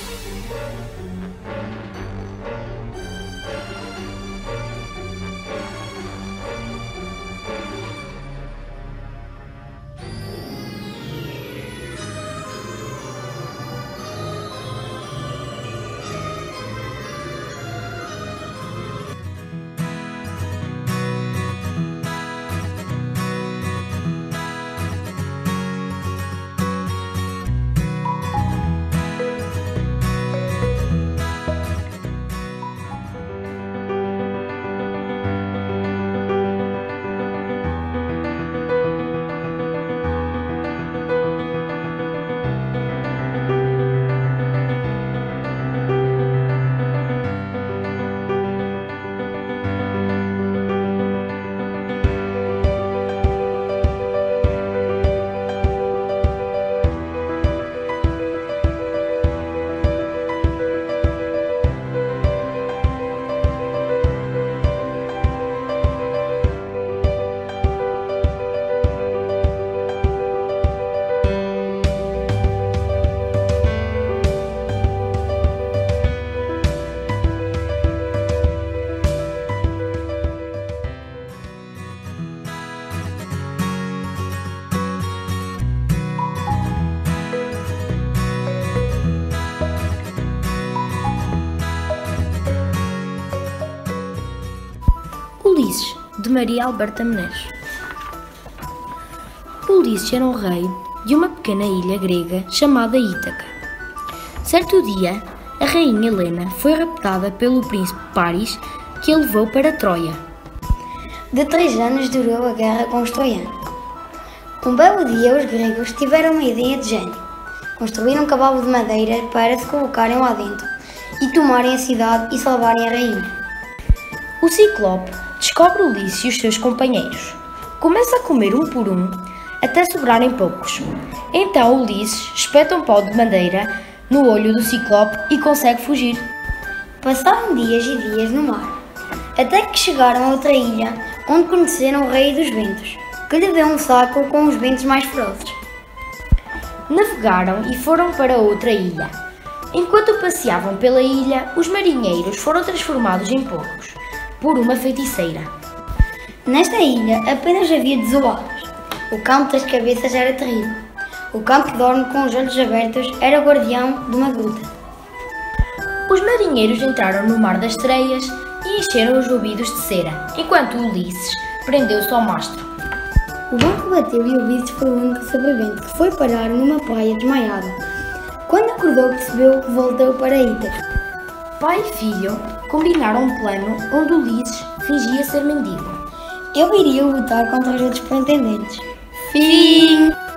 Ulisses, de Maria Alberta Menezes. Ulisses era o rei de uma pequena ilha grega chamada Ítaca. Certo dia, a rainha Helena foi raptada pelo príncipe Paris, que a levou para Troia. De 3 anos durou a guerra com os troianos. Um belo dia, os gregos tiveram uma ideia de gênio. Construíram um cavalo de madeira para se colocarem lá dentro e tomarem a cidade e salvarem a rainha. O Ciclope descobre Ulisses e os seus companheiros. Começa a comer um por um, até sobrarem poucos. Então Ulisses espeta um pau de madeira no olho do Ciclope e consegue fugir. Passaram dias e dias no mar, até que chegaram a outra ilha, onde conheceram o Rei dos Ventos, que lhe deu um saco com os ventos mais ferozes. Navegaram e foram para outra ilha. Enquanto passeavam pela ilha, os marinheiros foram transformados em porcos por uma feiticeira. Nesta ilha apenas havia desolados. O cão de 3 cabeças era terrível. O cão que dorme com os olhos abertos era o guardião de uma gruta. Os marinheiros entraram no Mar das Sereias e encheram os ouvidos de cera, enquanto Ulisses prendeu-se ao mastro. O barco bateu e Ulisses foi o único sobrevivente que foi parar numa praia desmaiado. Quando acordou, percebeu que voltou para Ítaca. Pai e filho combinaram um plano onde Ulisses fingia ser mendigo. Ele iria lutar contra os outros pretendentes. Fim!